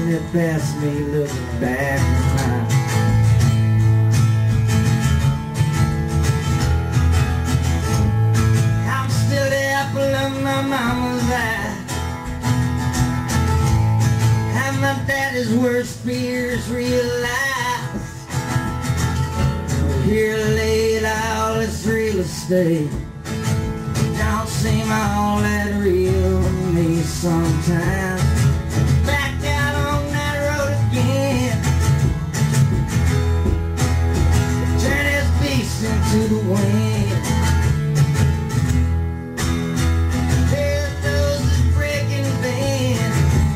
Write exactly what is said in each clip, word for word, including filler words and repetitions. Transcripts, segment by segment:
running past me, looking back behind. I'm still the apple of my mama's eye, and my daddy's worst fears realized. Here laid all this real estate don't seem all that real to me sometimes. Back out on that road again, turn this beast into the wind. There goes this breaking band,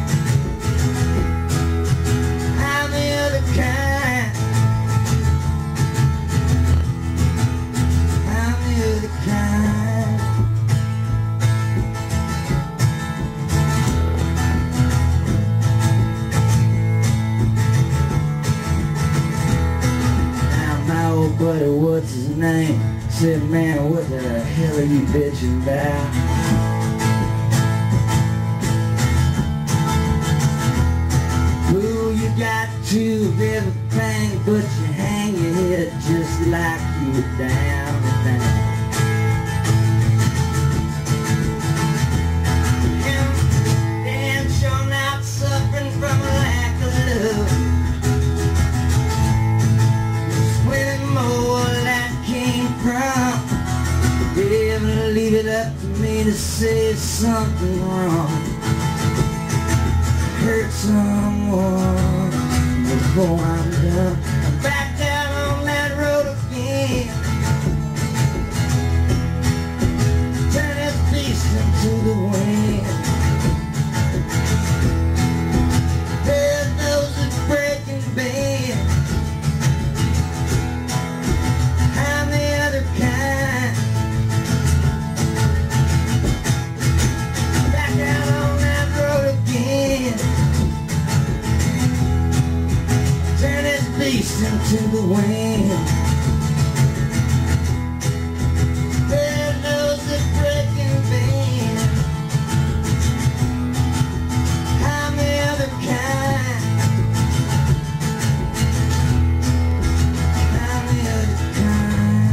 I'm the other kind, I'm the other kind. Buddy, what's his name? Said, man, what the hell are you bitching about? Ooh, you got two of everything, but you hang your head just like you're down and down. And damn sure not suffering from a lack of love. Never leave it up to me to say something wrong, hurt someone before I'm done. I'm back down on that road again, turn this beast into the wind. There goes the breaking band, I'm the other kind. Into the wind. There goes the breaking band, I'm the other kind, I'm the other kind.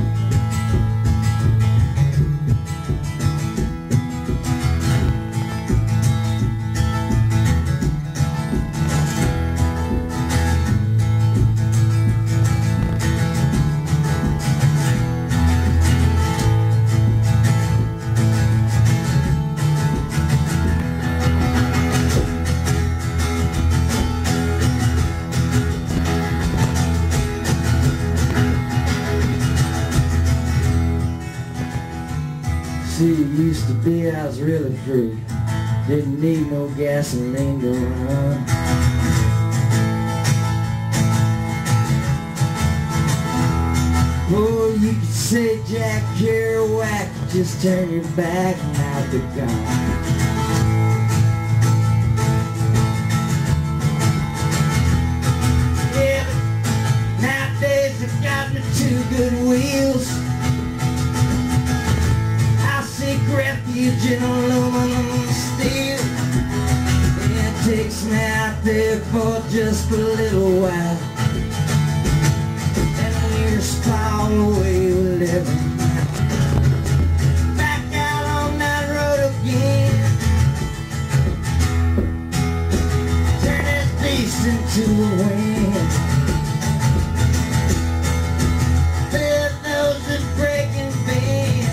See, it used to be I was really free, didn't need no gasoline to run. Oh, you could say Jack Kerouac, just turn your back and out the gun. Yeah, but nowadays I got me two good wheels, refuge in aluminum steel. It takes me out there for just a little while, and years pile away with every mile. Back out on that road again, turn this beast into the wind. There goes the breaking band,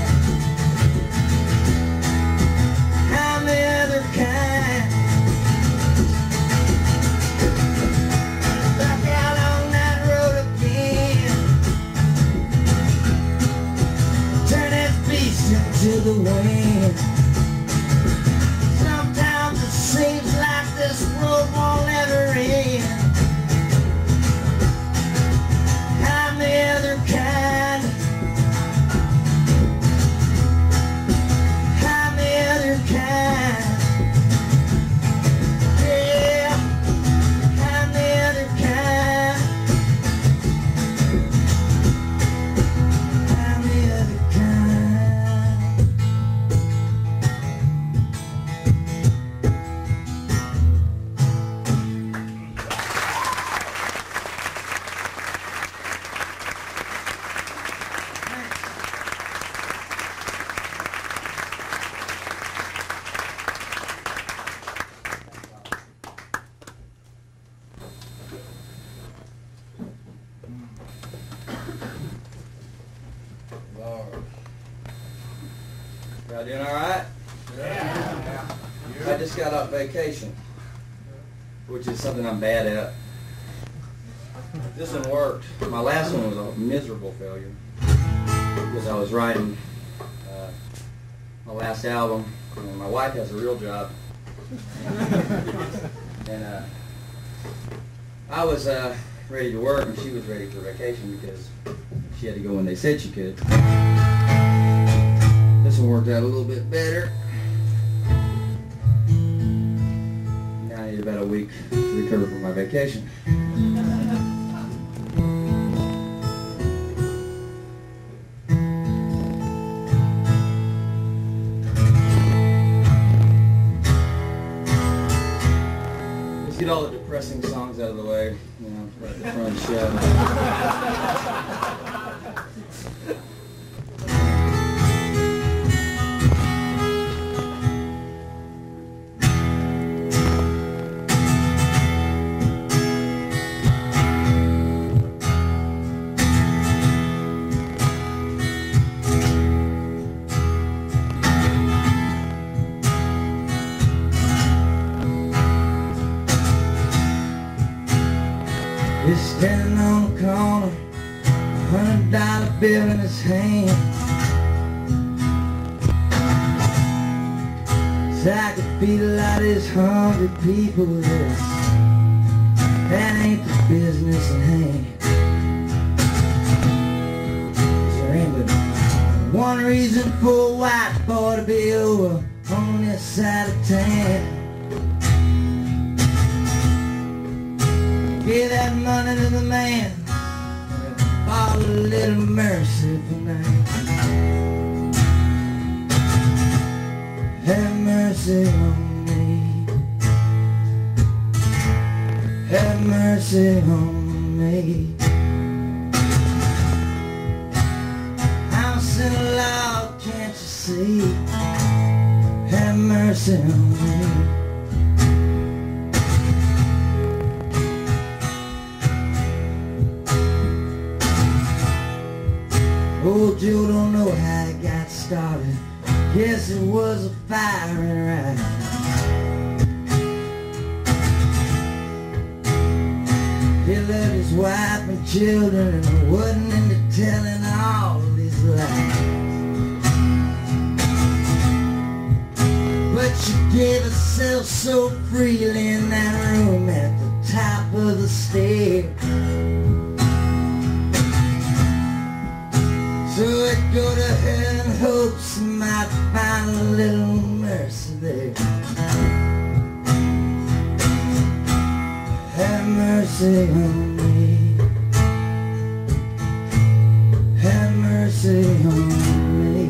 to the wind. Sometimes it seems like this road won't ever end. I'm the other kind, I'm the other kind. Yeah, I'm the other kind, I'm the other kind. Y'all doing all right? Yeah. I just got off vacation, which is something I'm bad at. This one worked. My last one was a miserable failure because I was writing uh, my last album, and my wife has a real job. And uh, I was uh, ready to work, and she was ready for vacation because she had to go when they said she could. This one worked out a little bit better. Now I need about a week to recover from my vacation. Let's get all the depressing songs out of the way, you know, right at the front of the show. He's standing on the corner, a hundred dollar bill in his hand. So I could feed a lot of these hungry people with this. That ain't the business at hand. There ain't but one reason for a white boy to be over on this side of town. Give that money to the man, borrow a little mercy for me. Have mercy on me. Have mercy on me. I'm a sinner, Lord, can't you see? Have mercy on me. Old Joe don't know how it got started. Guess it was a fire in right. He loved his wife and children and wasn't into telling all of his lies. But she gave herself so freely in that room at the top of the stairs. So I'd go to her in hopes I might find a little mercy there. Have mercy on me. Have mercy on me.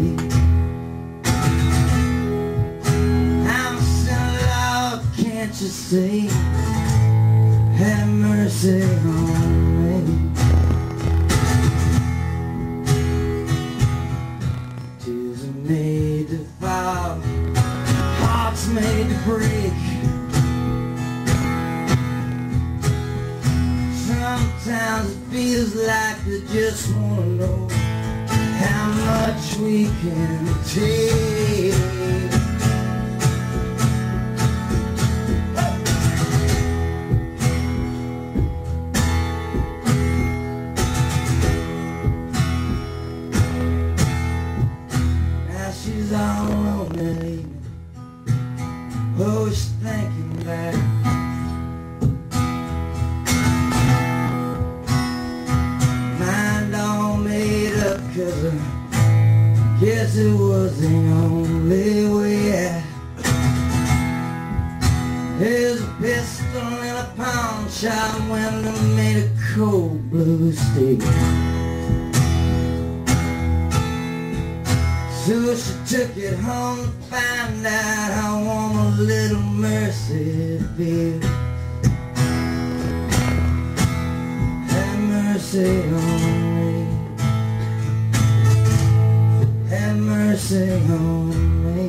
I'm so lost, can't you see? Have mercy on me. Made to fall, hearts made to break. Sometimes it feels like they just want to know how much we can take. She's all alone that evening. Oh, she's thinking back. Mind all made up, cause I guess it was the only way out. There's a pistol in a pawn shop when they made a cold blue stick. So she took it home to find out how warm a little mercy feels. Have mercy on me. Have mercy on me.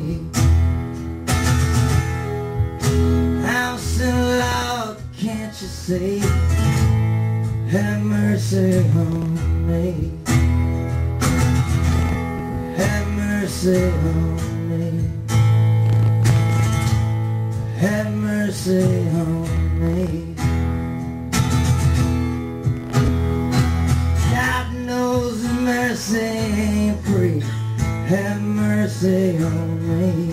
I'm so loud, can't you see? Have mercy on me. Have mercy on me. me. Have mercy on me. God knows mercy ain't free. Have mercy on me.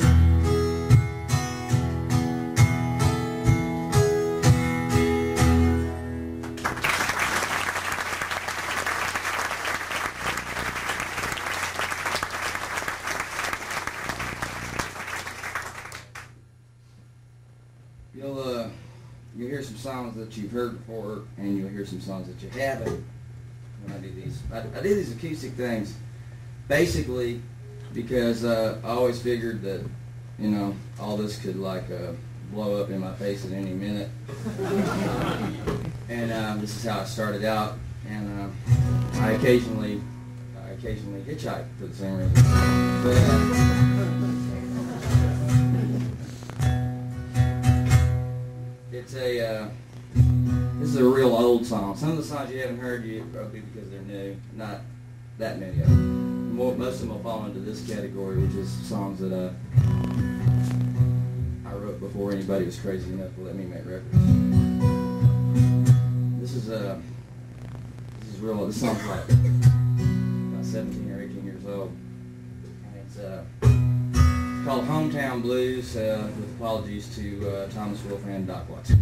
You'll uh, you'll hear some songs that you've heard before, and you'll hear some songs that you haven't. When I do these, I, I do these acoustic things, basically because uh, I always figured that, you know, all this could like uh, blow up in my face at any minute. And um, this is how I started out, and uh, I occasionally, I occasionally hitchhike for the same reason. But, uh, It's a, uh, this is a real old song. Some of the songs you haven't heard, you probably because they're new. Not that many of them. More, most of them will fall into this category, which is songs that uh, I wrote before anybody was crazy enough to let me make records. This is uh, this is real. This song's like about seventeen or eighteen years old, and it's uh. called Hometown Blues, uh, with apologies to uh, Thomas Wolfe and Doc Watson.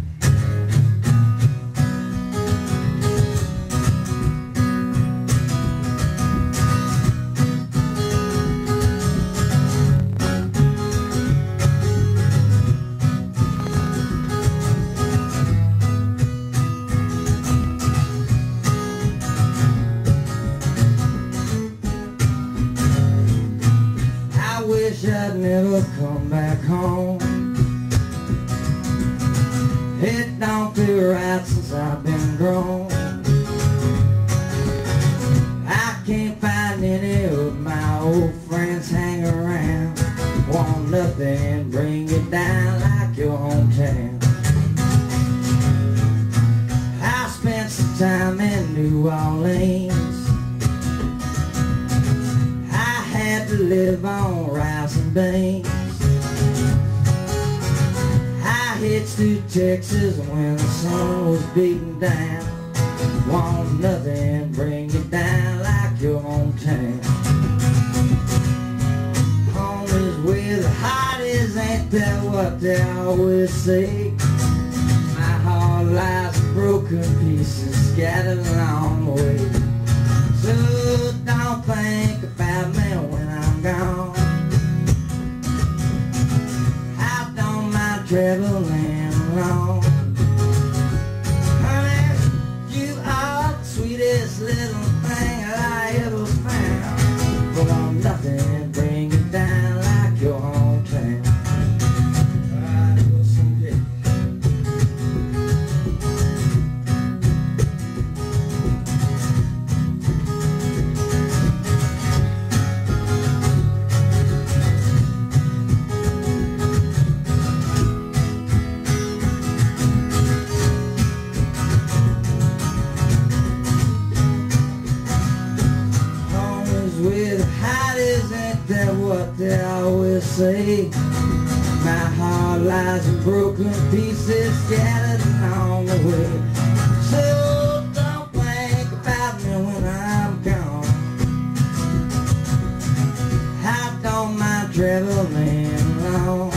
I'd never come back home. It don't feel right since I've been grown. I can't find any of my old friends hang around. Want nothing, bring it down like your hometown. I spent some time in New Orleans. To live on rice and beans. I hitched to Texas when the sun was beating down. Want nothing, bring it down like your hometown. Home is where the heart is, ain't that what they always say? My heart lies in broken pieces scattered along the way. So don't think about me when I'm gone. I don't mind traveling alone. Honey, you are the sweetest little thing I ever found. But I'm nothing, bring it down like your hometown. What they always say. My heart lies in broken pieces scattered along the way. So don't think about me when I'm gone. I don't mind traveling alone.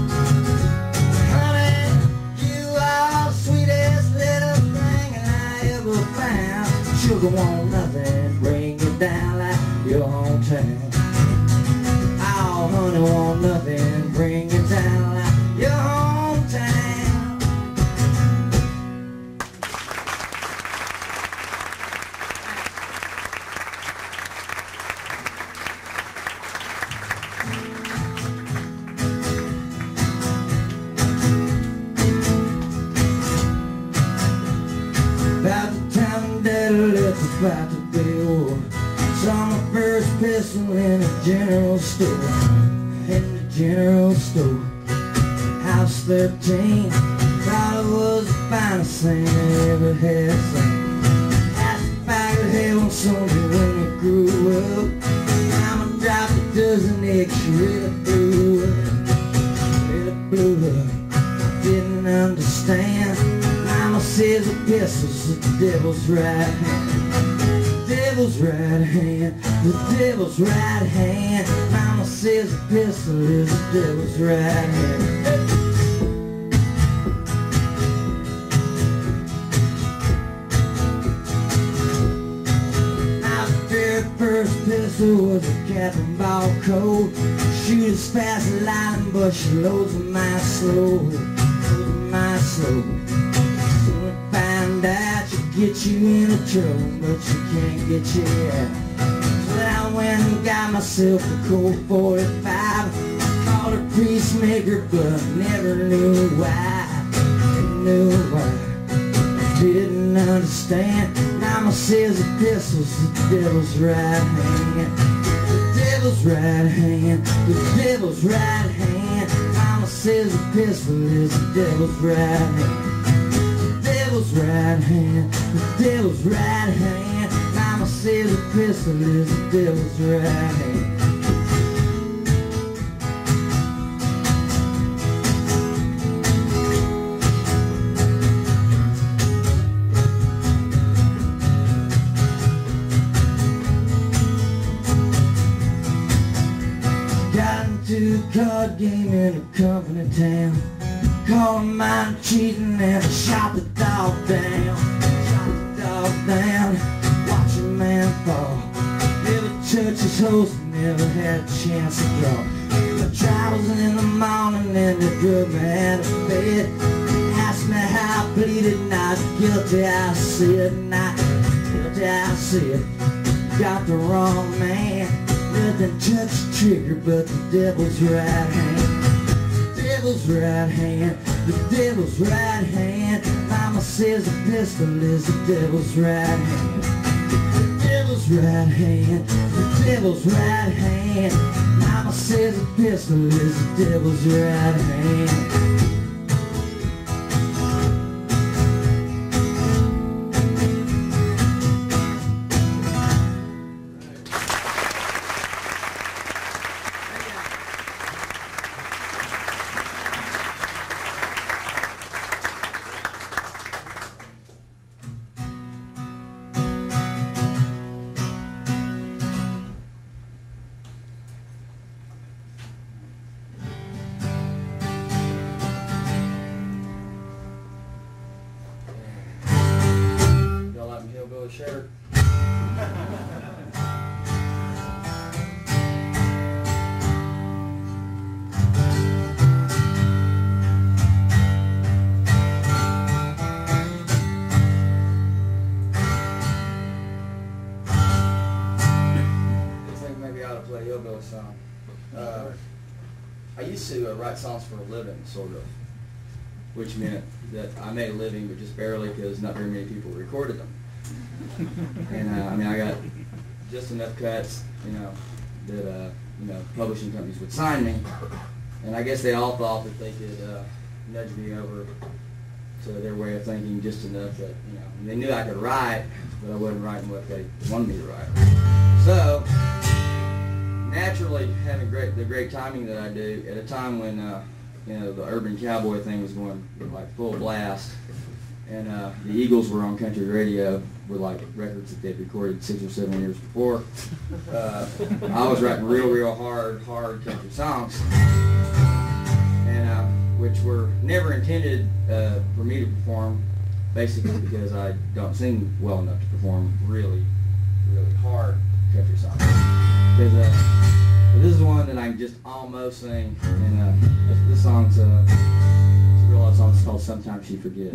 Honey, you are the sweetest little thing I ever found. Sugar want nothing, bring it down like your hometown. Honey, want nothing, bring it down like your hometown. About the time Daddy left, about to be war. Saw my first pistol in a general store. In the general store, house thirteen. Thought it was the finest thing I ever had seen. Asked if I could have one soldier when we grew up. Mama dropped a dozen eggs, she really threw pistol's the devil's right hand. The devil's right hand, the devil's right hand. Mama says a pistol is the devil's right hand. First pistol was a cap and ball coat. Shoot as fast as lightning, but she loads of my slow, loads of my slow. Soon find out she get you into trouble, but she can't get you out. So then I went and got myself a Colt forty-five. Called her peacemaker, but I never knew why. Never knew why. Didn't understand. Mama says the pistol's the devil's right hand. The devil's right hand, the devil's right hand. Mama says the pistol is the devil's right hand. The devil's right hand, the devil's right hand. Mama says the pistol is the devil's right hand. To a card game in a company town. Called mine cheating and I shot the dog down. Shot the dog down. Watch a man fall. Never touched his host, never had a chance to draw. The trials in the morning and they drug me out of bed. Asked me how I pleaded, not guilty I said, not guilty I said. Got the wrong man. Nothing touched the trigger but the devil's right hand. The devil's right hand, the devil's right hand. Mama says the pistol is the devil's right hand. The devil's right hand, the devil's right hand. Mama says the pistol is the devil's right hand. Shirt. I think maybe I ought to play a hillbilly song. Uh, I used to uh, write songs for a living, sort of, which meant that I made a living, but just barely because not very many people recorded them. And uh, I mean, I got just enough cuts, you know, that uh, you know publishing companies would sign me, and I guess they all thought that they could uh, nudge me over to their way of thinking just enough that you know and they knew I could write, but I wasn't writing what they wanted me to write. So naturally, having great the great timing that I do at a time when uh, you know the urban cowboy thing was going like full blast. And uh, the Eagles were on country radio with like records that they'd recorded six or seven years before. Uh, I was writing real, real hard, hard country songs, and uh, which were never intended uh, for me to perform, basically because I don't sing well enough to perform really, really hard country songs. Because uh, this is one that I can just almost sing, and uh, this, this song's uh, it's a real love song. It's called "Sometimes She Forgets."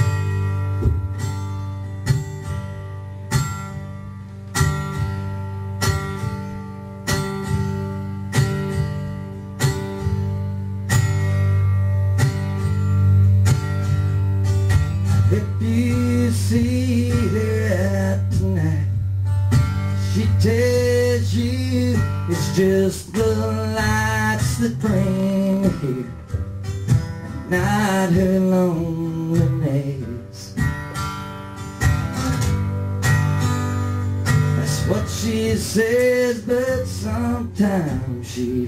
If you see her out tonight, she tells you it's just the lights that bring her here, and not her loneliness. That's what she says, but sometimes she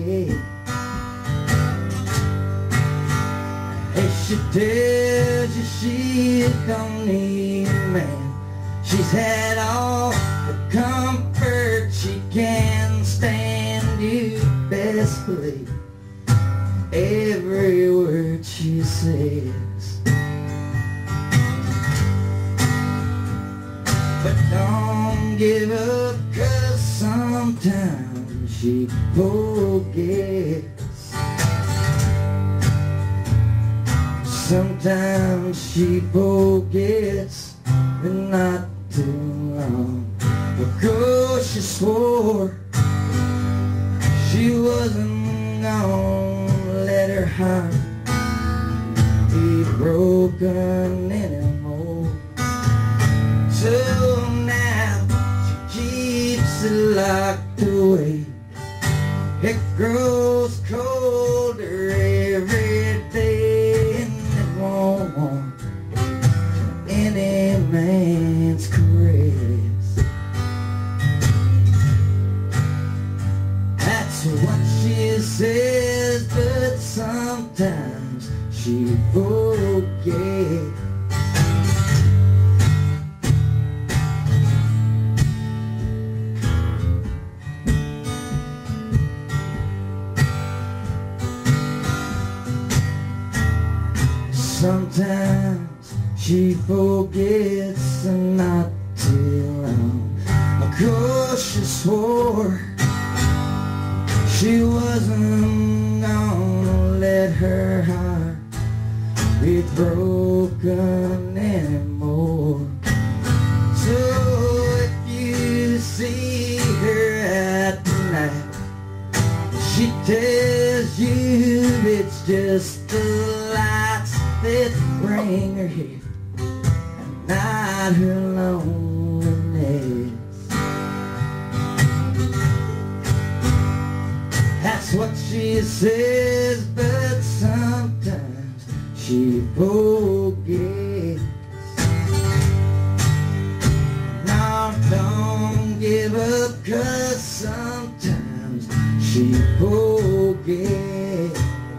forgets. If she tells you she don't need a man. She's had all the comfort she can stand. You best believe every word she says. But don't give up, 'cause sometimes she forgets. Sometimes she forgets, but not too long ago she swore she wasn't gonna let her heart be broken anymore. So now she keeps it locked away. It grows colder every day, and it won't want any man's caress. That's what she says, but sometimes she forgets. Sometimes she forgets, and not too long ago she swore she wasn't gonna let her heart be broken anymore. So if you see her at night, she tells you it's just the lights that bring her here, and not her loneliness. That's what she says, but sometimes she forgets. Now don't give up, 'cause sometimes she forgets.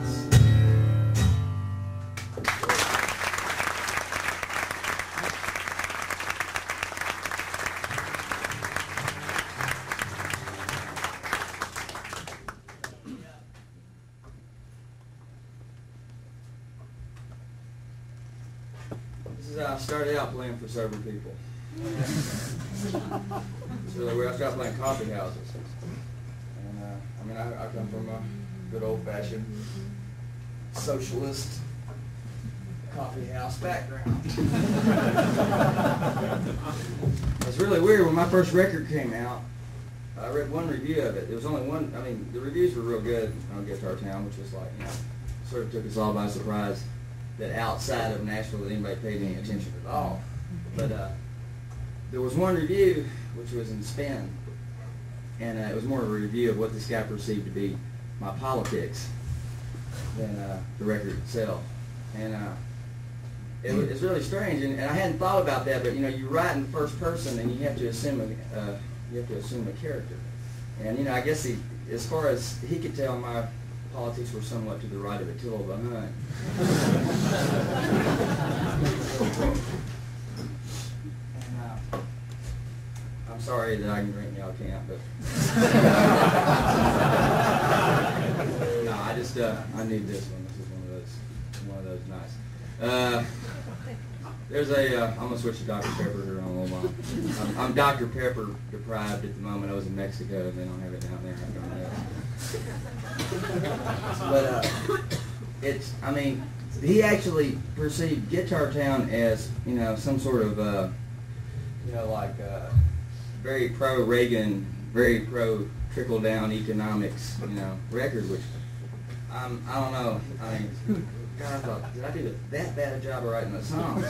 I started out playing for several people. It's really weird. I started playing coffee houses. And, uh, I mean, I, I come from a good old-fashioned socialist coffee house background. It's really weird. When my first record came out, I read one review of it. There was only one. I mean, the reviews were real good on Guitar Town, which was like, you know, sort of took us all by surprise that outside of Nashville that anybody paid any attention at all. But uh, there was one review which was in Spin, and uh, it was more of a review of what this guy perceived to be my politics than uh, the record itself. And uh, it, it's really strange, and, and I hadn't thought about that. But you know, you write in first person, and you have to assume a, uh, you have to assume a character. And you know, I guess he, as far as he could tell, my politics were somewhat to the right of Attila the Hun. And, uh, I'm sorry that I can drink, y'all can't, but no, I just uh, I need this one. This is one of those, one of those nice. Uh, there's a. Uh, I'm gonna switch to Doctor Pepper here in a little while. I'm, I'm Doctor Pepper deprived at the moment. I was in Mexico, and they don't have it down there. I don't know. But uh, it's, I mean, he actually perceived Guitar Town as, you know, some sort of, uh, you know, like uh, very pro-Reagan, very pro-trickle-down economics, you know, record, which I'm, I don't know. I mean, God, I thought, did I do that bad a job of writing the song?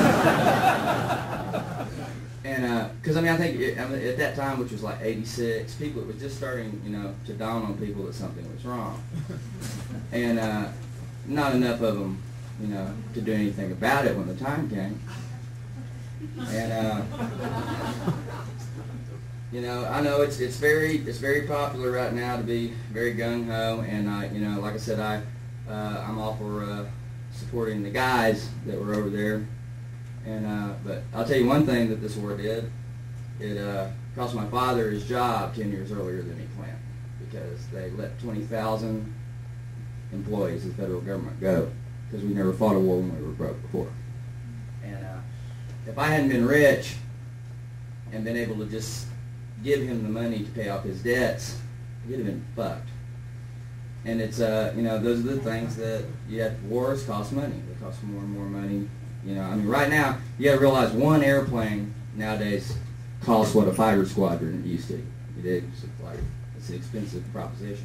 And because uh, I mean, I think it, I mean, at that time, which was like eighty-six, people, it was just starting, you know, to dawn on people that something was wrong, and uh, not enough of them, you know, to do anything about it when the time came. And uh, you know, I know it's it's very it's very popular right now to be very gung ho, and uh, you know, like I said, I uh, I'm all for uh, supporting the guys that were over there. And uh, but I'll tell you one thing that this war did. It uh, cost my father his job ten years earlier than he planned, because they let twenty thousand employees of the federal government go, because we never fought a war when we were broke before. And uh, if I hadn't been rich and been able to just give him the money to pay off his debts, he'd have been fucked. And it's, uh, you know, those are the things that, you have, wars cost money. They cost more and more money. You know, I mean, right now, you got to realize one airplane nowadays costs what a fighter squadron used to. It is like, it's an expensive proposition.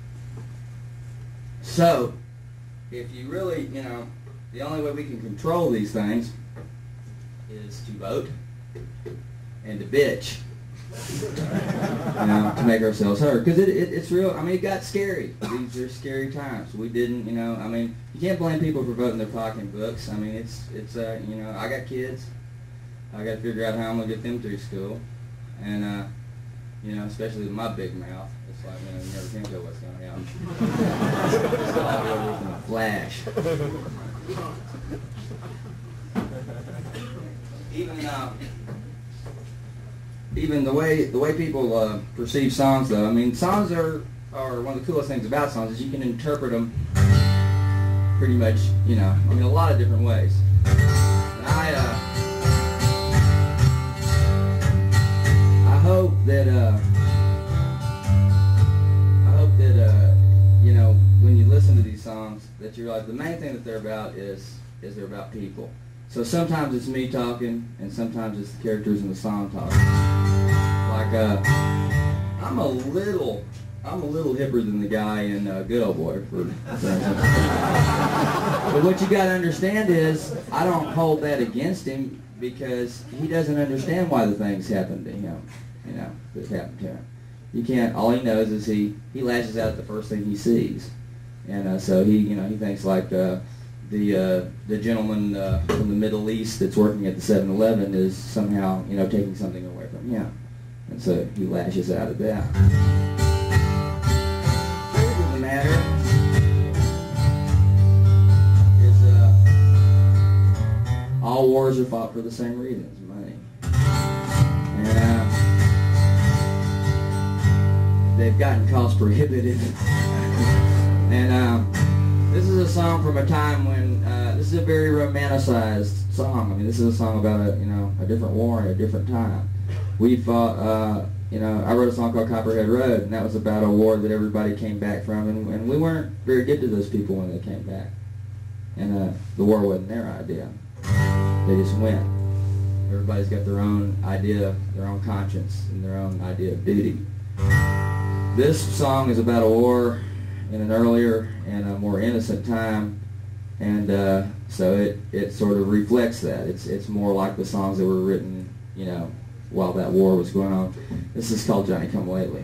So, if you really, you know, the only way we can control these things is to vote and to bitch. You know, to make ourselves heard. Because it, it, it's real, I mean, it got scary. These are scary times. We didn't, you know, I mean, you can't blame people for voting their pocketbooks. I mean, it's, it's uh, you know, I got kids. I got to figure out how I'm going to get them through school. And, uh, you know, especially with my big mouth. It's like, you know, you never can tell what's going to happen. It's all over in a flash. Even, uh, even the way the way people uh, perceive songs, though, I mean, songs are, are one of the coolest things about songs is you can interpret them pretty much, you know, I mean, a lot of different ways. And I, uh, I hope that, uh, I hope that, uh, you know, when you listen to these songs, that you realize the main thing that they're about is, is they're about people. So sometimes it's me talking, and sometimes it's the characters in the song talking. Like, uh, I'm a little, I'm a little hipper than the guy in uh, Good Old Boy. For, but what you got to understand is, I don't hold that against him, because he doesn't understand why the things happen to him, you know, that happen to him. You can't, all he knows is he, he lashes out at the first thing he sees. And uh, so he, you know, he thinks like, uh, the uh, the gentleman uh, from the Middle East that's working at the seven eleven is somehow, you know, taking something away from him. And so he lashes out at that. The truth of the matter is uh, all wars are fought for the same reasons, money. And uh, they've gotten cost prohibitive. And um, this is a song from a time when, uh, this is a very romanticized song. I mean, this is a song about a, you know, a different war and a different time. We fought, uh, you know, I wrote a song called Copperhead Road, and that was about a war that everybody came back from, and, and we weren't very good to those people when they came back. And uh, the war wasn't their idea. They just went. Everybody's got their own idea, their own conscience, and their own idea of duty. This song is about a war in an earlier and a more innocent time, and uh, so it, it sort of reflects that. It's it's more like the songs that were written, you know, while that war was going on. This is called Johnny Come Lately.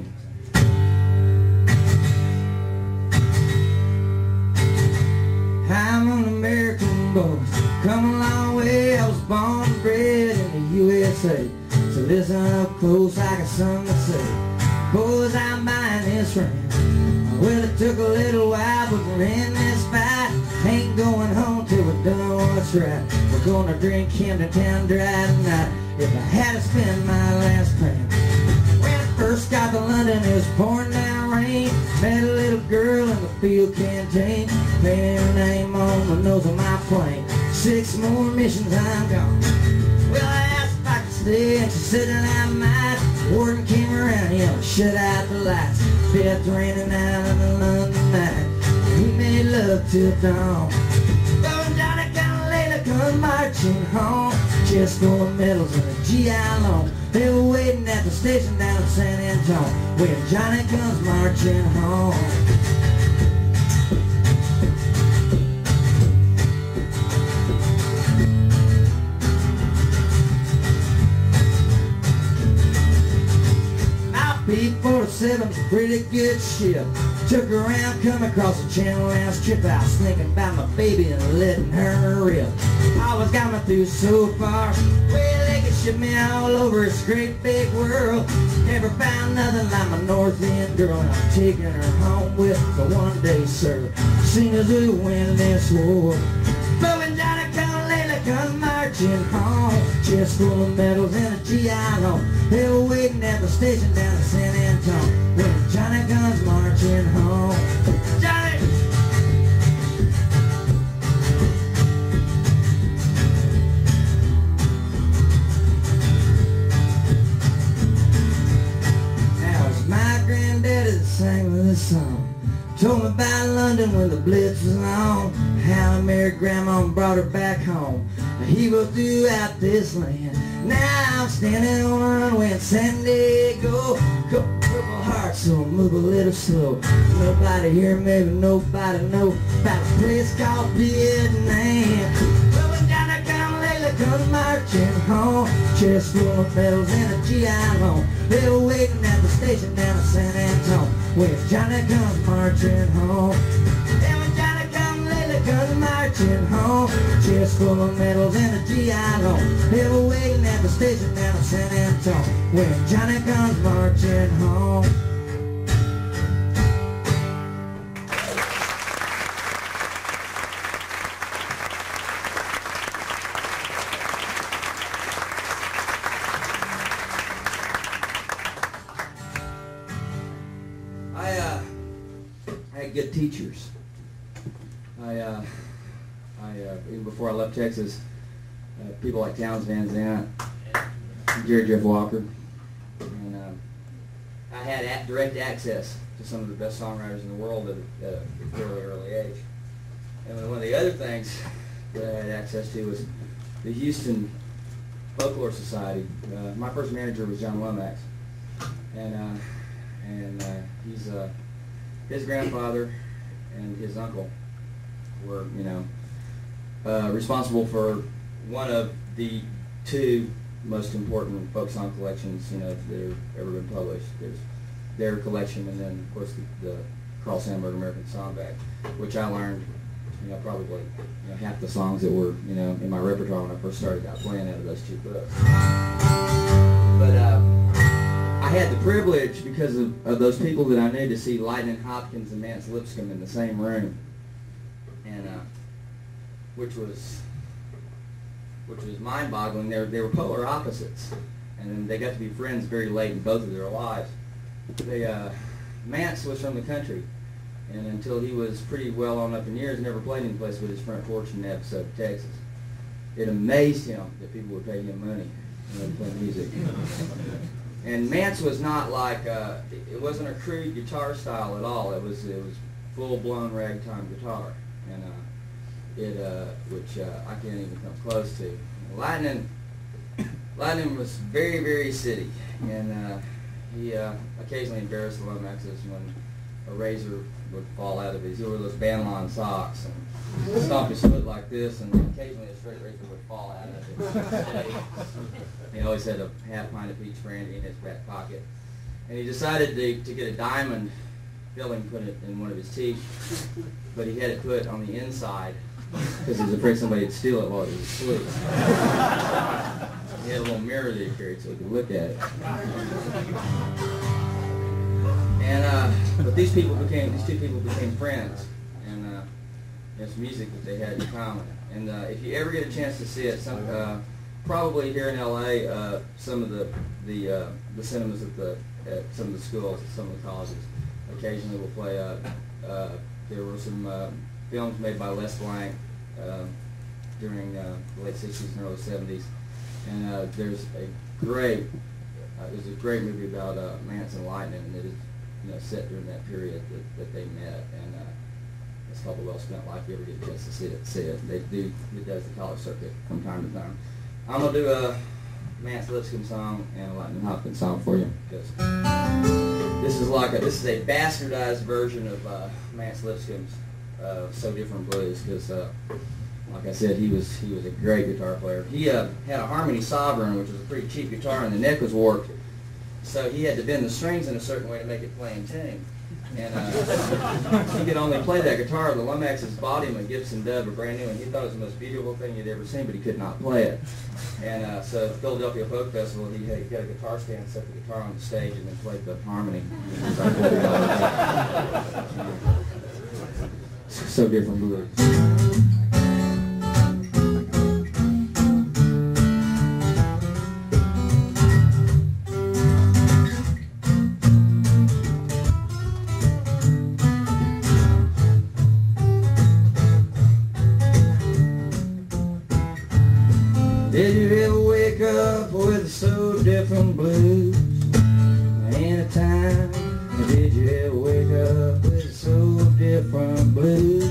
I'm an American boy, come a long way. I was born and bred in the U S A. So listen up close, I got something to say. Boys, I'm buying this ring. Well, it took a little while, but we're in this fight. Ain't going home till we're done what's right. We're gonna drink Camden Town dry tonight. If I had to spend my last penny. When I first got to London, it was pouring down rain. Met a little girl in the field canteen. Painted her name on the nose of my plane. Six more missions, I'm gone. Well, I asked if I could stay, and she said that I might. Warden came around, you know, shut out the lights. Death raining out on the London night. We made love till dawn. But when Johnny come lately, come marching home. Chest full of medals and a G I loan. They were waiting at the station down in San Antonio. When Johnny comes marching home. B forty-seven's a pretty good ship. Took her around, come across the channel last trip. I was thinking about my baby and letting her rip. Always got me through so far. Well, they could ship me all over this great big world. Never found nothing like my North End girl, and I'm taking her home with the one day serve. Soon as we win this war. come marching home, chest full of medals and a G I Bill. They were waiting at the station down in San Antonio when Johnny comes marching home. Johnny! Now it's my granddaddy that sang this song. Told me about London when the Blitz was on, how he married Grandma and brought her back home. He rode throughout this land. Now I'm standing on a runway in San Diego. Couple purple hearts, so move a little slow. Nobody here, maybe nobody know about a place called Vietnam. Well, when Johnny come lately comes marching home, chest full of medals and a G I Bill. They were waiting at the station down in San Antonio when Johnny comes marching home. And when Johnny come lately comes marching home, chest full of medals and a G I Bill. They were waiting at the station down in San Antonio when Johnny comes marching home. I, uh, I had good teachers. I, uh, I uh, even before I left Texas, uh, people like Towns Van Zandt, Jerry Jeff Walker, and uh, I had at direct access to some of the best songwriters in the world at a, at a fairly early age. And one of the other things that I had access to was the Houston Folklore Society. Uh, my first manager was John Lomax, and uh, and uh, he's uh, his grandfather and his uncle were, you know, uh, responsible for one of the two most important folk song collections, you know, that have ever been published. There's their collection, and then of course the, the Carl Sandburg American Song Bank, which I learned, you know, probably you know, half the songs that were, you know, in my repertoire when I first started out playing out of those two books. But uh, I had the privilege, because of, of those people that I knew, to see Lightnin' Hopkins and Mance Lipscomb in the same room, and uh, which was which was mind-boggling. They were, they were polar opposites, and then they got to be friends very late in both of their lives. They, uh, Mance was from the country, and until he was pretty well on up in years, never played any place but his front porch in Navasota, Texas. It amazed him that people would pay him money, you know, to play music. And Mance was not like, uh, it wasn't a crude guitar style at all. It was it was full-blown ragtime guitar, and uh, it uh, which uh, I can't even come close to. Lightnin', Lightnin' was very very city, and uh, he uh, occasionally embarrassed the Lomaxes when a razor would fall out of his. He wore those bandlawn socks and stomp his foot like this, and occasionally a straight razor would fall out of it. He always had a half pint of peach brandy in his back pocket. And he decided to, to get a diamond filling, put it in one of his teeth, but he had it put on the inside because he was afraid somebody would steal it while he was asleep. He had a little mirror that he carried so he could look at it. And uh, but these people became these two people became friends, and uh, it's music that they had in common. And uh, if you ever get a chance to see it, some uh, probably here in L A, uh, some of the the uh, the cinemas at the at some of the schools, at some of the colleges, occasionally will play. Uh, uh, there were some uh, films made by Les Blank uh, during uh, the late sixties and early seventies, and uh, there's a great uh, there's a great movie about uh, Mance and Lightnin', and it is, you know, set during that period that, that they met, and uh, it's called The Well Spent Life. If you ever get a chance to see it, see it. They do it does the college circuit from time to time. I'm gonna do a Mance Lipscomb song and a Lightnin' Hopkins song for you, because this is like a this is a bastardized version of uh, Mance Lipscomb's uh, So Different Blues. Because, uh, like I said, he was he was a great guitar player. He uh, had a Harmony Sovereign, which was a pretty cheap guitar, and the neck was warped, so he had to bend the strings in a certain way to make it play in tune. And uh, he could only play that guitar. The Lomaxes bought him a Gibson Dub, a brand new one. He thought it was the most beautiful thing he'd ever seen, but he could not play it. And uh, so at the Philadelphia Folk Festival, he had he got a guitar stand, set the guitar on the stage, and then played the harmony. So Different Blues. different blues. Anytime, did you ever wake up with so different blues?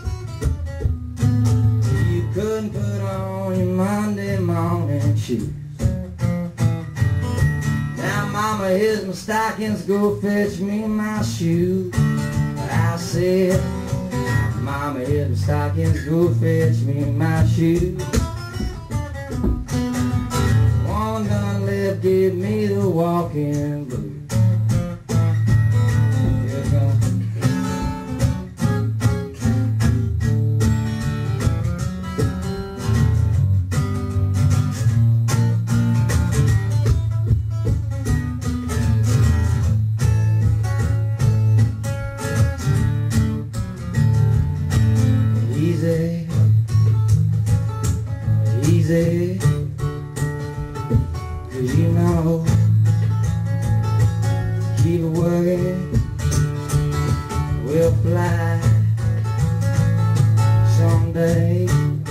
You couldn't put on your Monday morning shoes. Now mama, here's my stockings, go fetch me my shoes. I said, mama, here's my stockings, go fetch me my shoes. One done left, give me the walking blues. Easy, easy, 'cause you know, keep it working, we'll fly someday.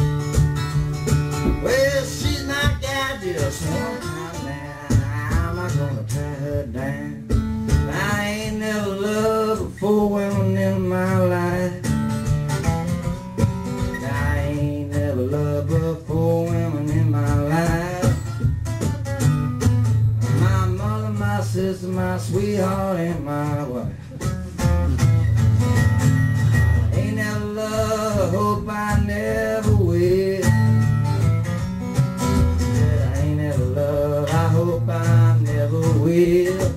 Well, she's my gal just one time now, I'm not gonna tie her down. I ain't never loved before women in my life. Love before women in my life. My mother, my sister, my sweetheart, and my wife. Ain't never loved, hope I never will. Said I ain't never loved, I hope I never will.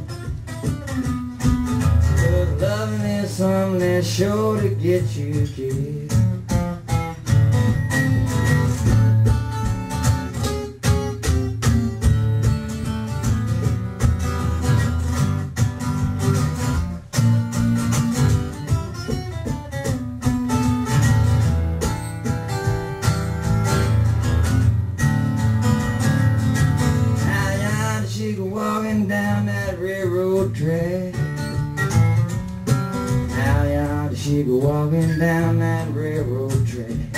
'Cause loving is something that's sure to get you killed. Walking down that railroad track. Now yonder she go walking down that railroad track.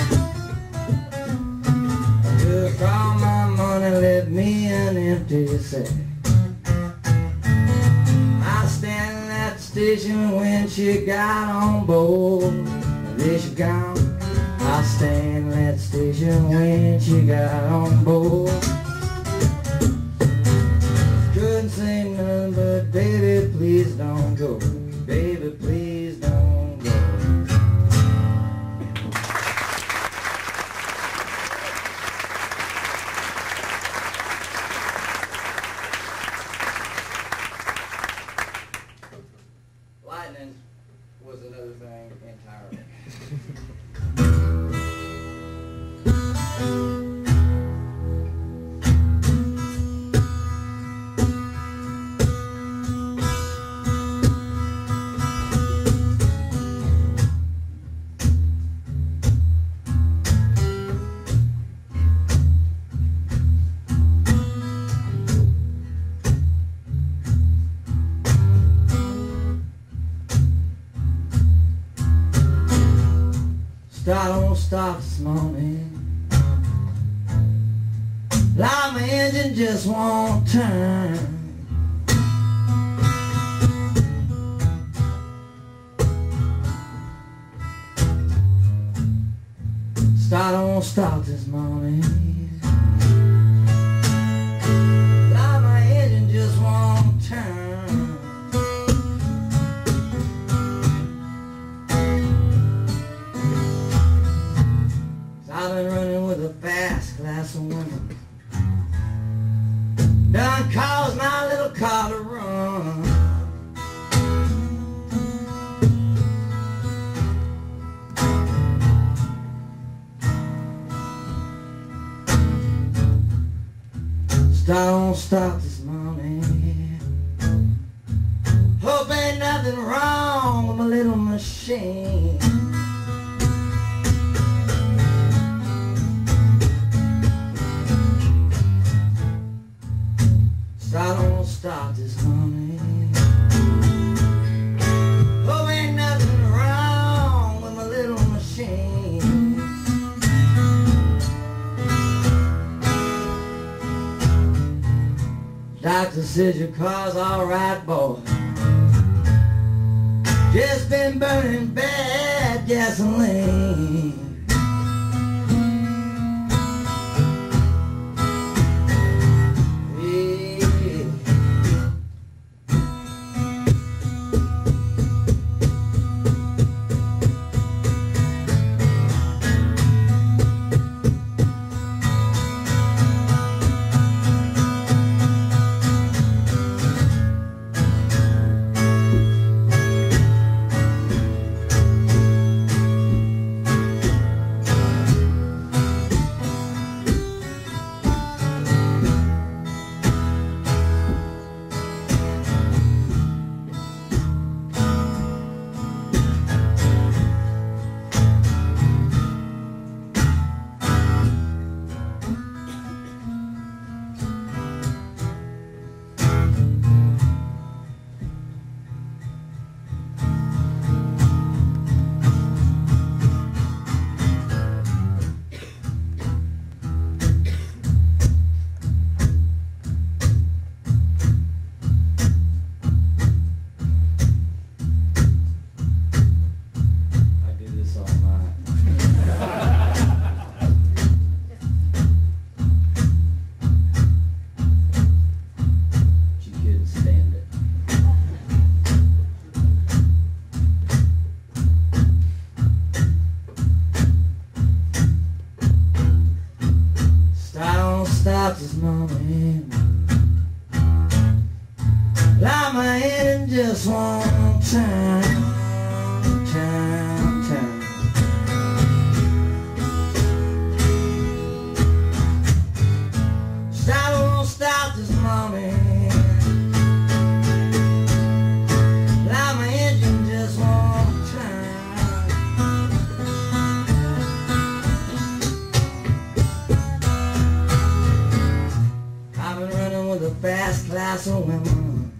Took all my money, left me an empty sack. I was standing at the station when she got on board. There she gone. I was standing at the station when she got on board. Couldn't say nothing but, baby, please don't go. Baby, please don't go. Lightning was another thing entirely. Start don't stop this morning. Like my engine just won't turn. Start don't stop this morning. Like my engine just won't turn. I've been running with a fast class of women. Done caused my little car to run. Start don't stop this morning. Hope ain't nothing wrong with my little machine. I don't stop this morning. Oh, ain't nothing wrong with my little machine. I says your car's alright, boy. Just been burning bad gasoline. Stop this moment. Light my head in just one time, time, time. Stop, I won't stop this moment. Light my engine just one time. With a fast class of women,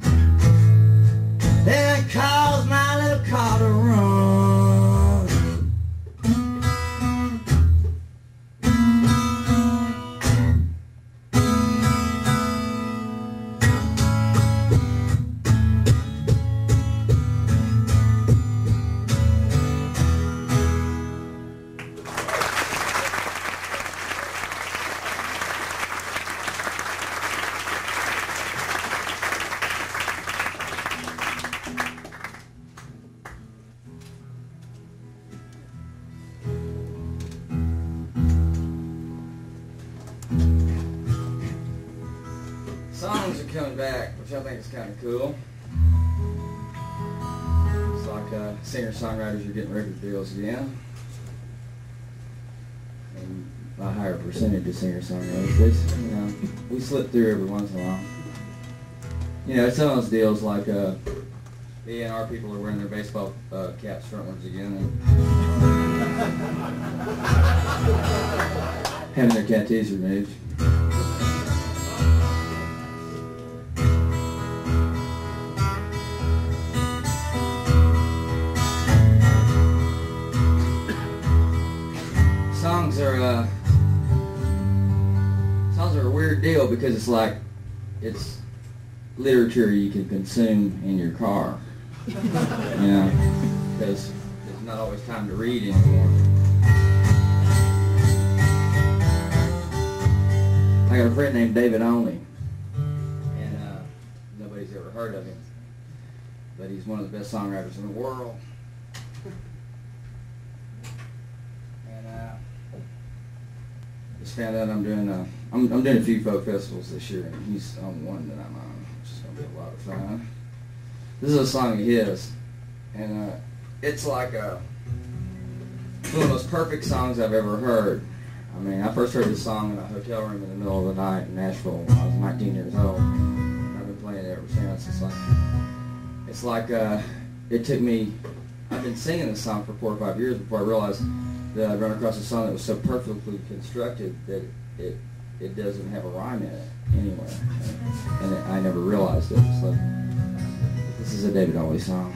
then caused my little car to run. Songs are coming back, which I think is kind of cool. It's like uh, singer-songwriters are getting record deals again. And a higher percentage of singer-songwriters. They, you know, we slip through every once in a while. You know, some of those deals like uh, the A and R people are wearing their baseball uh, caps frontwards again and having their tattoos removed. Songs are uh, songs are a weird deal because it's like it's literature you can consume in your car, you know, because there's not always time to read anymore. I got a friend named David Only, and uh, nobody's ever heard of him, but he's one of the best songwriters in the world. Just found out I'm doing a, I'm, I'm doing a few folk festivals this year, and he's on one that I'm on, which is going to be a lot of fun. This is a song of his, and uh, it's like a, one of the most perfect songs I've ever heard. I mean, I first heard this song in a hotel room in the middle of the night in Nashville when I was nineteen years old. I've been playing it ever since. It's like, it's like uh, it took me, I've been singing this song for four or five years before I realized that I'd run across a song that was so perfectly constructed that it it doesn't have a rhyme in it anywhere, and it, I never realized it. It's like, this is a David Only song.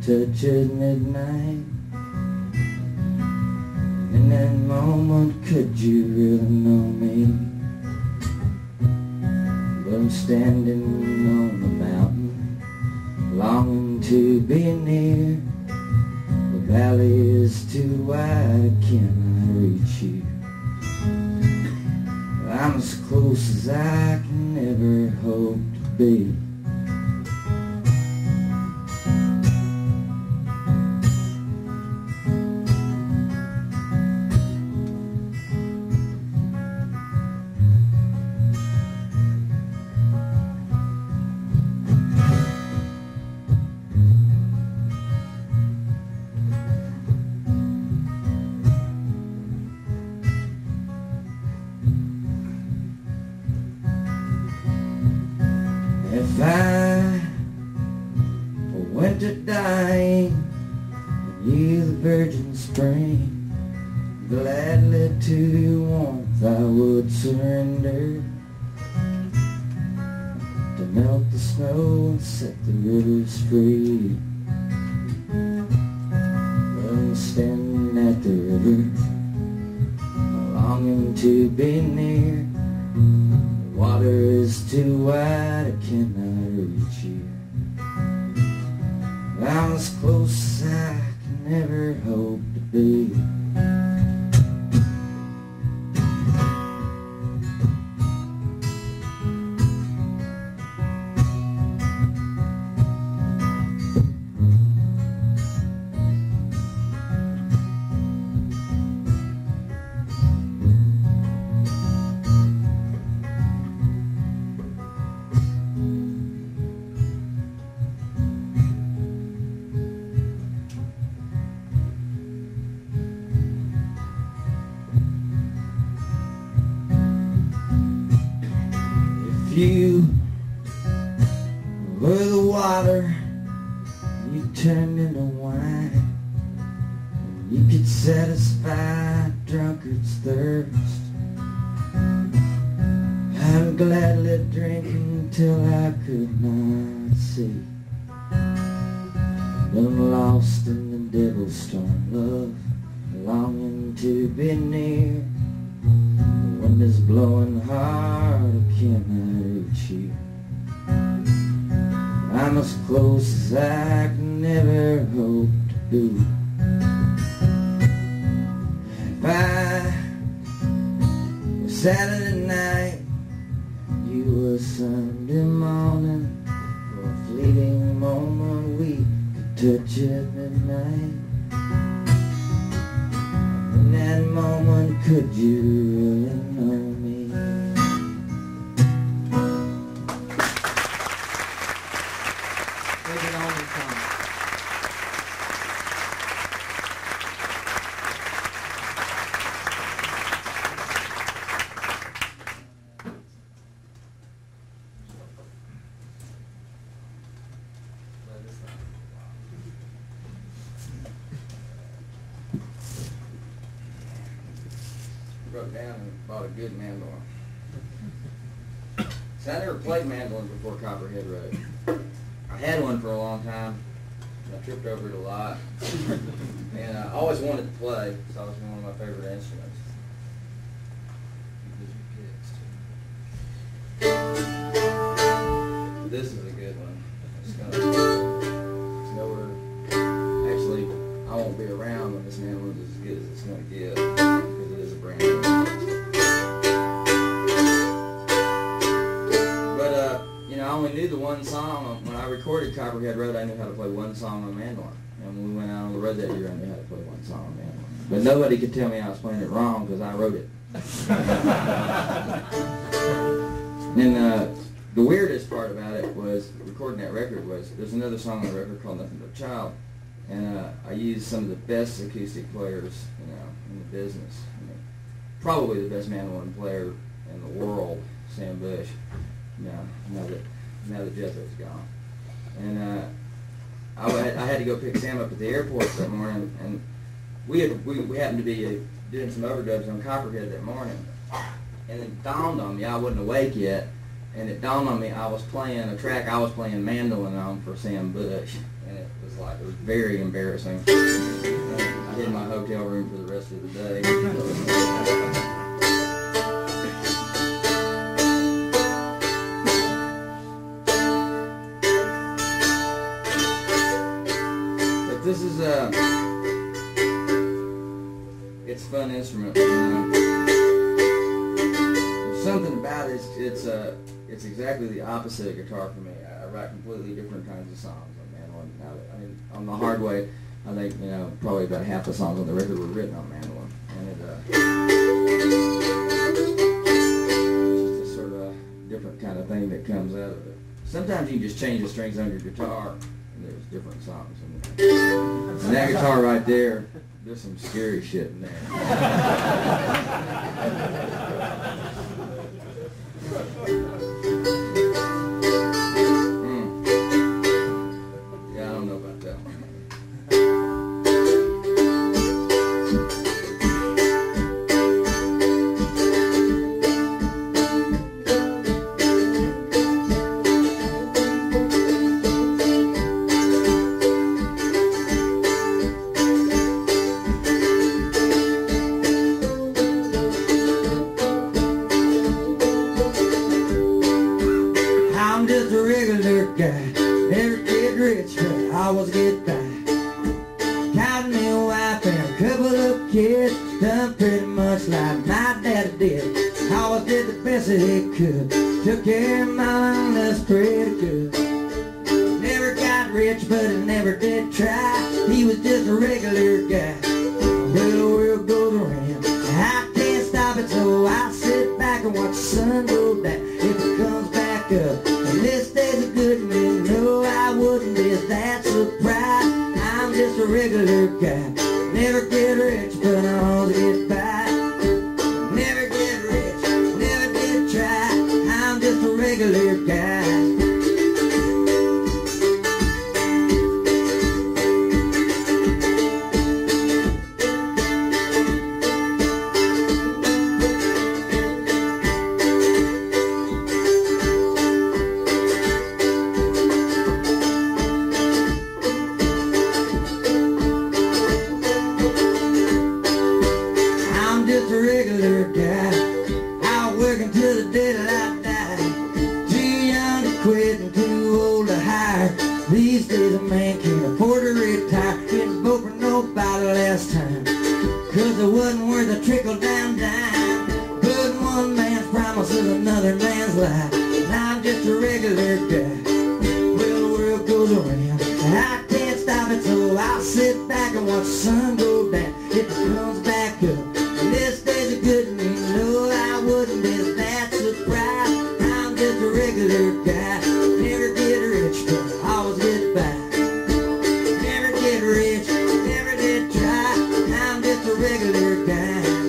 touch at midnight. In that moment, could you really know me? But I'm standing on the mountain, longing to be near. The valley is too wide, I cannot reach you. I'm as close as I can ever hope to be. If I went to dying, and you the virgin spring, gladly to your warmth I would surrender, to melt the snow and set the rivers free. But I'm standing at the river, longing to be near. The water is too wide, I cannot reach you. I'm as close as I can ever hope to be. If you were the water, you turned into wine. You could satisfy a drunkard's thirst. I'd gladly drink until I could not see. But I'm lost in the devil's storm, love, longing to be near. The wind is blowing hard, I cannot reach you. I'm as close as I can ever hope to be. If I was Saturday night, you were Sunday morning, for a fleeting moment we could touch at midnight. In that moment, could you really know me? Take it on the tongue. Broke down and bought a good mandolin. See, I never played mandolin before Copperhead Road. I had one for a long time. And I tripped over it a lot. And I always wanted to play. It's always been one of my favorite instruments. This is a good one. It's gonna, it's nowhere. Actually, I won't be around when this mandolin is as good as it's going to get, because it is a brand new one. But, uh, you know, I only knew the one song. When I recorded Copperhead Road, I knew how to play one song on mandolin. And when we went out on the road that year, I knew how to play one song on mandolin. But nobody could tell me I was playing it wrong, because I wrote it. And uh, the weirdest part about it was, recording that record was, there's another song on the record called Nothing But a Child. And uh, I used some of the best acoustic players, you know, in the business. I mean, probably the best mandolin player in the world, Sam Bush. You know, now that now that Jethro's gone. And uh, I, had, I had to go pick Sam up at the airport that morning, and we had we, we happened to be uh, doing some overdubs on Copperhead that morning. And it dawned on me, I wasn't awake yet, and it dawned on me I was playing a track I was playing mandolin on for Sam Bush. And it was like, it was very embarrassing. Uh, I hid in my hotel room for the rest of the day. But this is a, it's a fun instrument. You know? There's something about it. It's it's, uh, it's exactly the opposite of guitar for me. I, I write completely different kinds of songs. I mean, on the hard way, I think, you know, probably about half the songs on the record were written on mandolin. And it, uh, it's just a sort of different kind of thing that comes out of it. Sometimes you can just change the strings on your guitar, and there's different songs. And, and that guitar right there, there's some scary shit in there. Took care of my own, that's pretty good. Never got rich, but he never did try. He was just a regular guy. Well, the world goes around, I can't stop it, so I sit back and watch the sun go down. If it comes back up, and this day's a good one, no, I wouldn't be that surprised. I'm just a regular guy. Never get rich, but I always get by. Never get rich, never did try. I'm just a regular guy. I'm just a regular guy. Out working till the day that I die. Too young to quit and too old to hire. These days a man can't afford to retire. Didn't vote for nobody last time, cause it wasn't worth a trickle down dime. Putting one man's promise is another man's lie. And I'm just a regular guy. Well, the world goes around, I can't stop it, so I'll sit back and watch the sun go down. If it comes back up, and this day's a good one, no, I wouldn't be that surprised. I'm just a regular guy. Never get rich, but I always get by. Never get rich, never did try. I'm just a regular guy.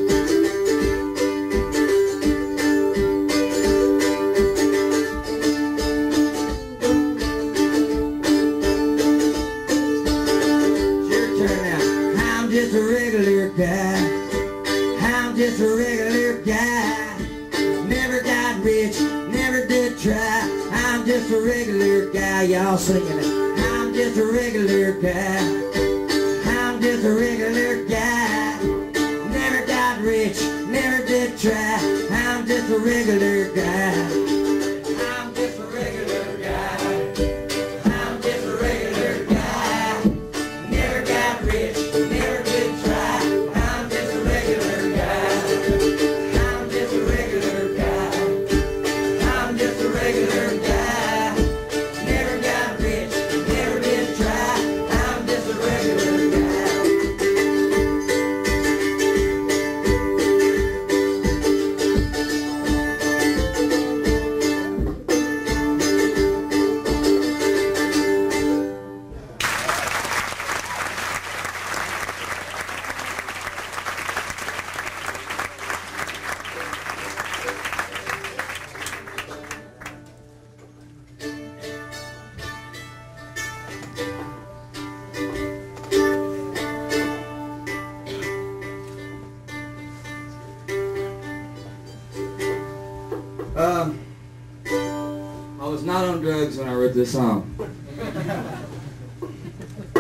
I'm just a regular guy. I'm just a regular guy. Never got rich, never did try. I'm just a regular guy. Y'all singing it. I'm just a regular guy. I'm just a regular guy. Never got rich, never did try. I'm just a regular guy. I'm just a regular guy. I'm just a regular guy. Never got rich, never did try. I'm just a regular guy. I'm just a regular guy. I'm just a regular guy. Never got rich, never did try. I'm just a regular guy. Um, I was not on drugs when I wrote this song.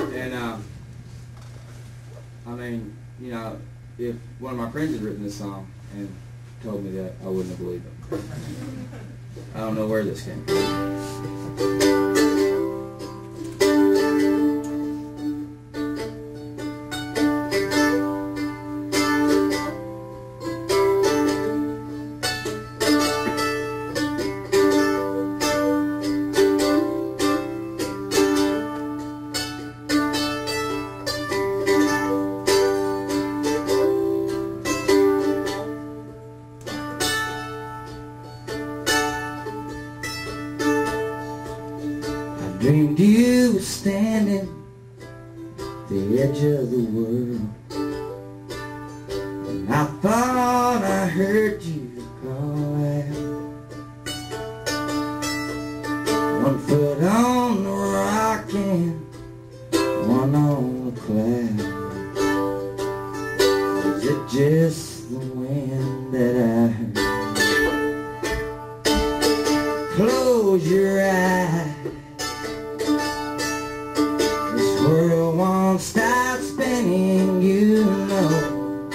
mean, you know, if one of my friends had written this song and told me that, I wouldn't have believed him. I don't know where this came from. Dreamed you were standing at the edge of the world, and I thought I heard you call out. One foot on the rock and one on the cloud. Was it just the wind that I heard? Close your eyes. This world won't stop spinning, you know.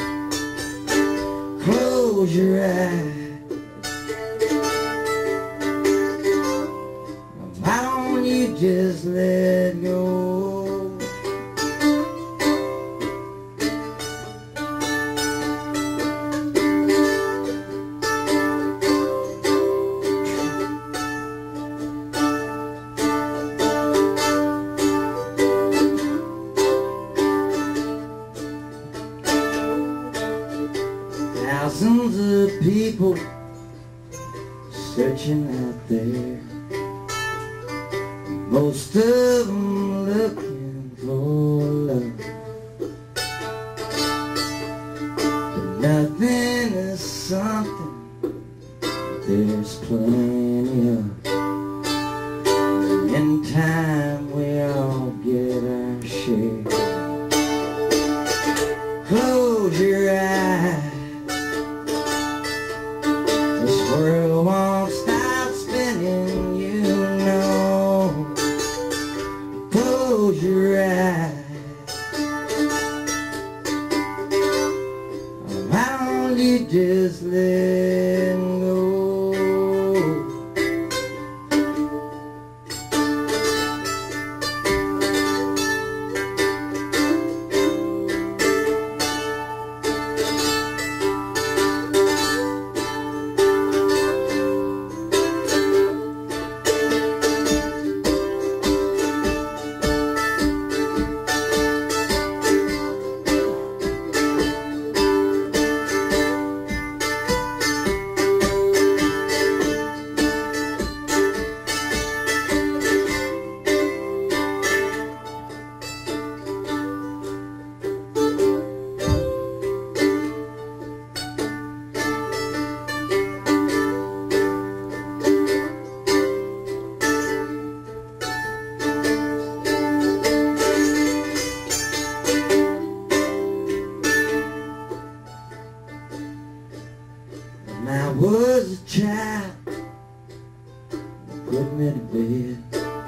Close your eyes. Why don't you just let go? Thousands of people searching out there, most of them looking for love, but nothing is something there's plenty of. In time we all get our share. Close your eyes. This world won't stop spinning, you know. Close your eyes. Why don't you just let go? When I was a child, put me to bed.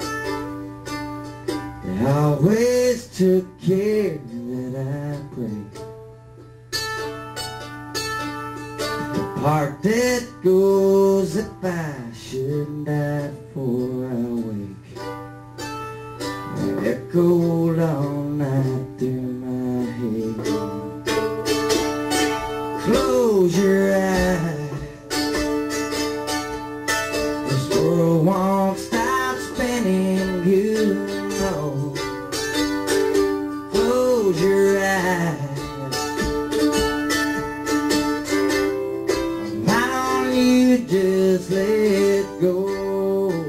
They always took care that I prayed. The part that goes if I should die before I wake, I echoed all night through my head. Close your eyes. This world won't stop spinning, you know. Close your eyes. Why don't you just let go?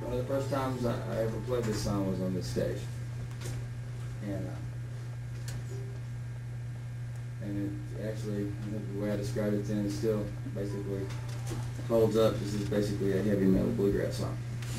one of the first times I, I ever played this song was on this stage. And uh, and it actually, I think the way I described it then, it still basically holds up. This is basically a heavy metal bluegrass song.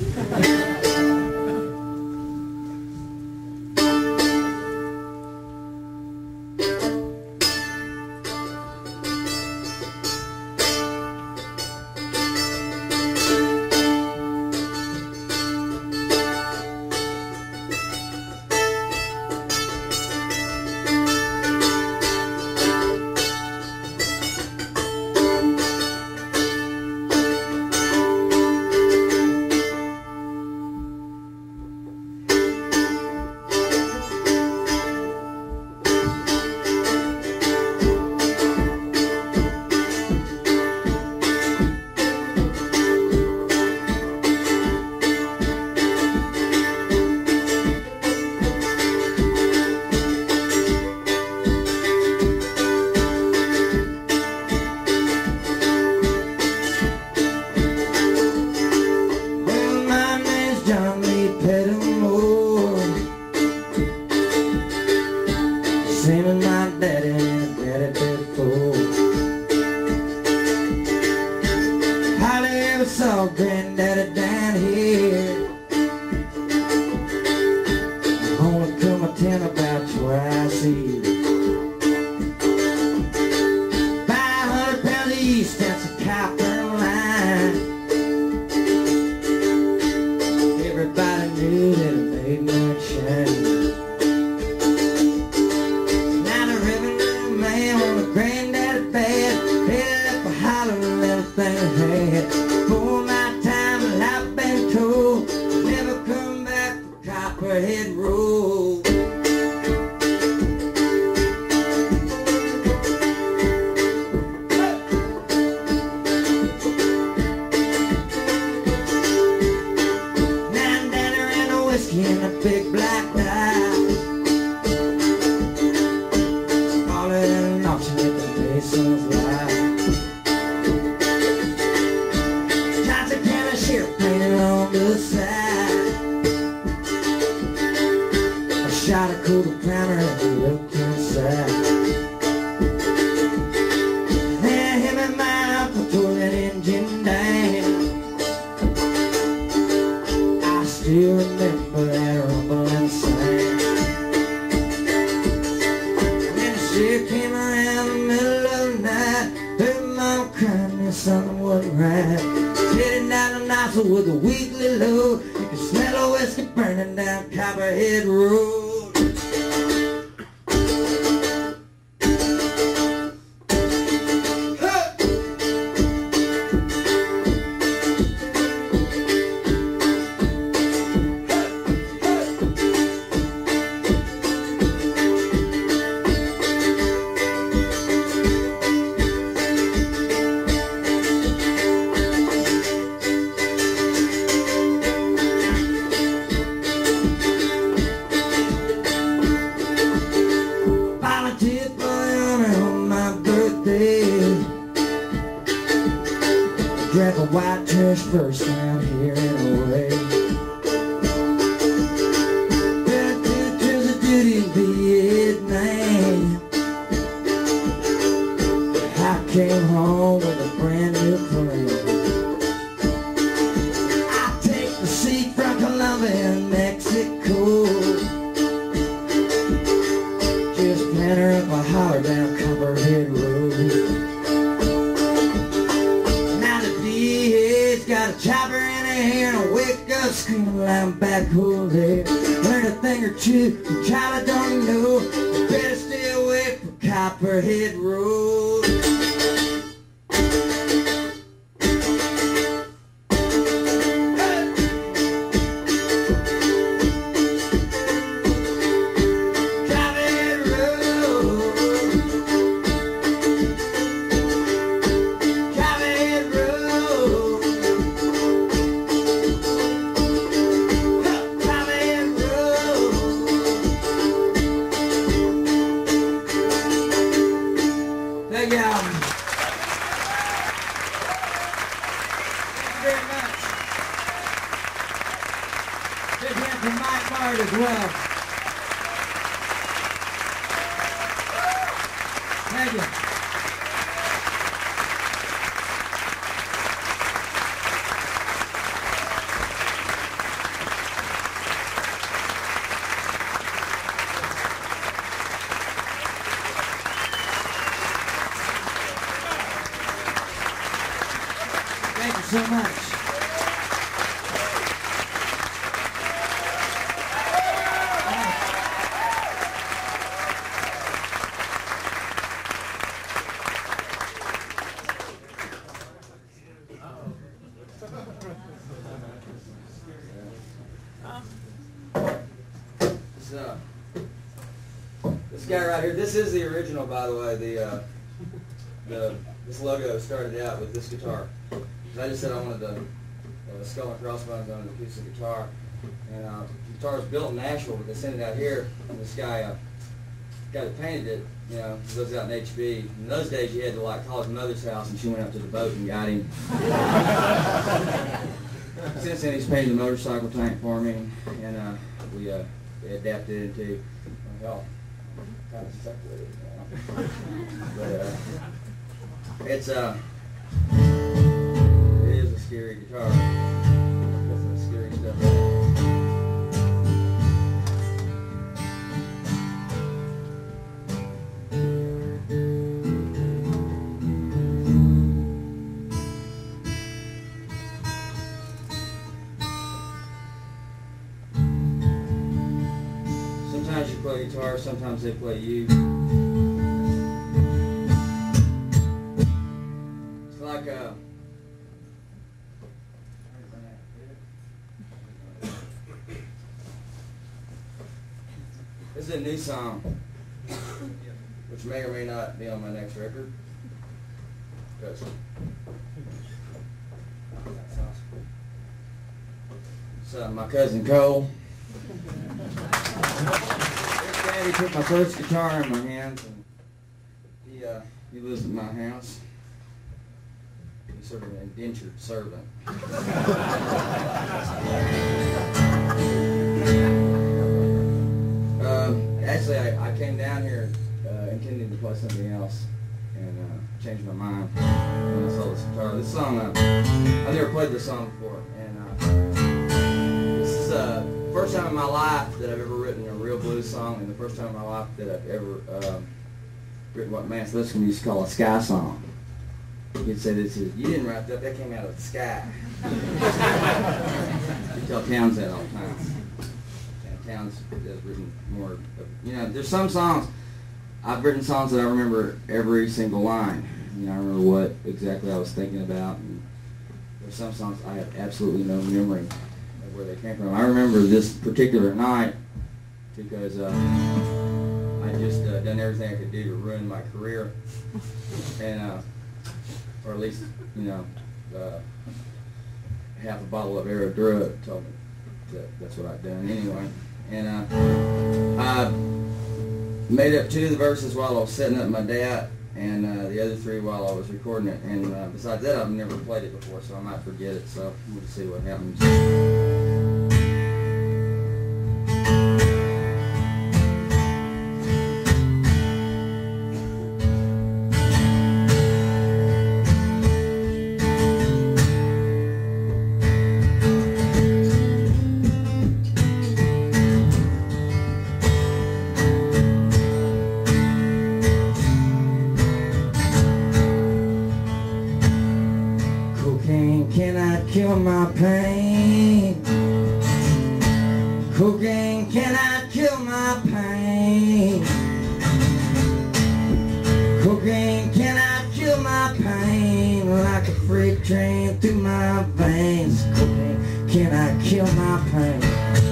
Same as my daddy and daddy before. Hardly ever saw granddaddy down here. I only come a ten about twice a year. Buy a hundred pounds of yeast and some copper line. Everybody knew that it made moonshine. Granddaddy bad, headed up a holler and everything I had. For my time, and I've been told, never come back from Copperhead Road. Nine daddy ran a whiskey in a big black die. Son's life. Johnson can of shit painted on the side. I shot a cool primer and looked inside. Then him and my uncle tore that engine down. I still remember that rumbling sound. When the shit came around the middle of the night, heard mom crying that something wasn't right. Sitting down the nozzle with a weekly load, you could smell a whiskey burning down Copperhead Road. Drank a white trash first round here in a way. Been two tours of duty in Vietnam. I came home with a brand new plan. I take the seat from Colombia and Mexico. Just plan her up a holler down Copperhead Road. Got a chopper in her hair and a wake up screaming loud back hole there. Learn a thing or two from child I don't know. You better stay away from Copperhead Road. from Mike Bard as well. Thank you. Thank you so much. This, uh, this guy right here, this is the original, by the way. The, uh, the this logo started out with this guitar. I just said I wanted the uh, skull and crossbones on an acoustic guitar, and uh, the guitar was built in Nashville, but they sent it out here. And this guy, uh, guy that painted it, you know, he lives out in H B. In those days, you had to like call his mother's house, and she went up to the boat and got him. Since then, he's painted the motorcycle tank for me, and uh, we, uh, we adapted it into, well, kind of stuck with it now. But uh, it's uh, it is a scary guitar. Got some scary stuff in it. Sometimes you play guitar, sometimes they play you. It's like a... This is a new song, which may or may not be on my next record. Because it's uh, my cousin Cole. Daddy put my first guitar in my hands, and he uh, he lives at my house. He's sort of an indentured servant. um, actually, I, I came down here uh, intending to play something else, and uh, changed my mind when I saw this guitar. This song, uh, I've never played this song before, and uh, this is uh, the first time in my life that I've ever written a real blues song, and the first time in my life that I've ever um, written what Mance Lipscomb used to call a sky song. You could say this is, you didn't write that, that came out of the sky. You tell Towns that all the time. And Towns has written more, of, you know, there's some songs, I've written songs that I remember every single line. You know, I remember what exactly I was thinking about, and there's some songs I have absolutely no memory of where they came from. I remember this particular night because uh, I just uh, done everything I could do to ruin my career, and uh, or at least, you know, uh, half a bottle of Aerodura told me that that's what I'd done anyway. And uh, I made up two of the verses while I was setting up my dad, and uh, the other three while I was recording it. And uh, besides that, I've never played it before, so I might forget it. So we'll see what happens. Kill my pain. Cocaine cannot kill my pain. Cocaine cannot kill my pain like a freight train through my veins. Cocaine cannot kill my pain.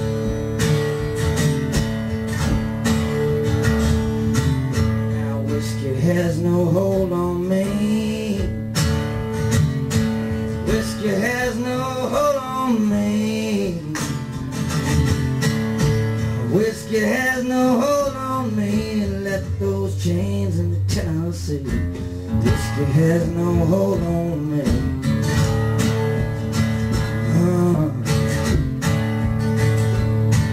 Now whiskey has no hold on me. Whiskey has no hold on me. Whiskey has no hold on me. Let those chains into Tennessee. Whiskey has no hold on me. Uh.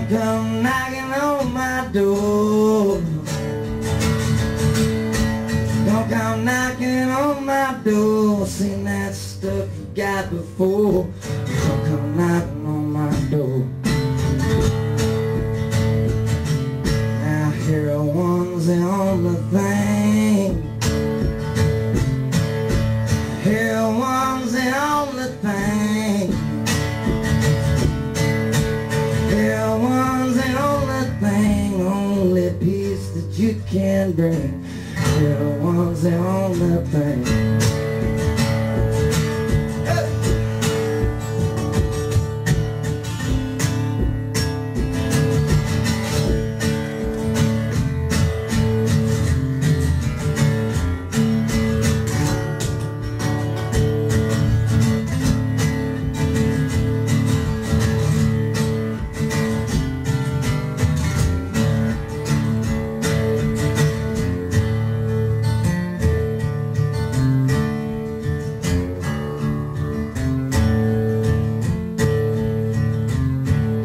Don't come knocking on my door. Don't come knocking on my door. Seen that stuff you got before. Don't come knocking on my door. Now heroin's the only thing. Heroin's the only thing. Heroin's the only thing, only peace that you can bring. Heroin's the only thing.